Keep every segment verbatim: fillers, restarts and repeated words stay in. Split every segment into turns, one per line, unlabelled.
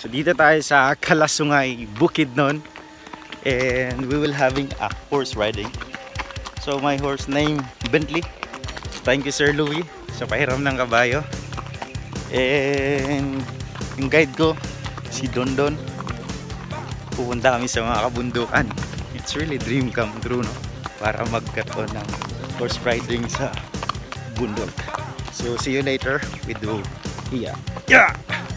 So dito tayo sa Kalasungay, Bukidnon, and we will having a horse riding. So my horse name Bentley. Thank you Sir Louis sa pahiram ng kabayo. And yung guide ko si Dondon. Pupunta kami sa mga kabundukan. It's really dream come true, no? Para magkaroon ng horse riding sa bundok. So see you later. We do yeah. Yeah.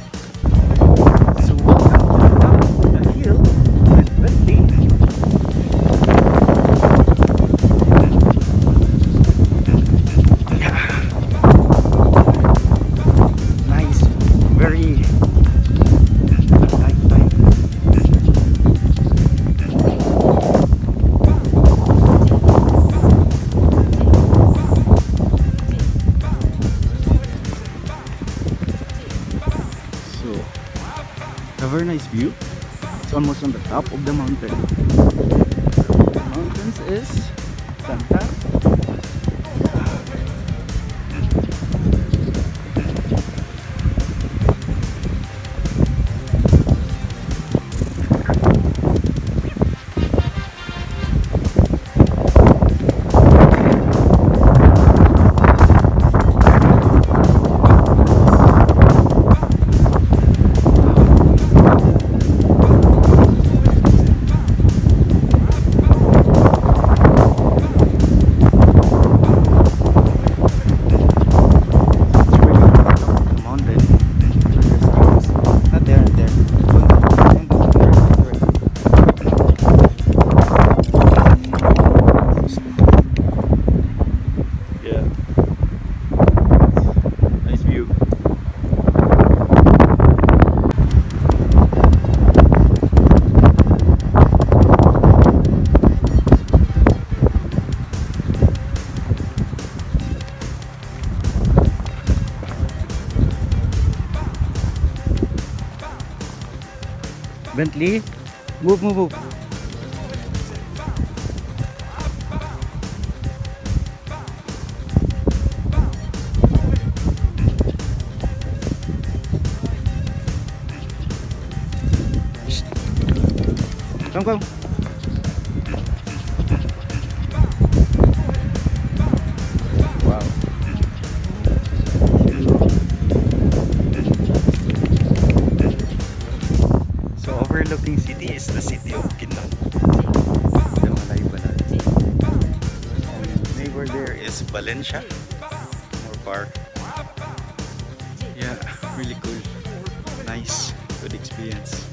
A very nice view. It's almost on the top of the mountain. The mountains is fantastic. Bentley, move, move, move. Come, come. Wow. Overlooking city is the city of Bukidnon, the malaybalay. And neighbor there is Valencia, more far. Yeah, really cool, nice, good experience.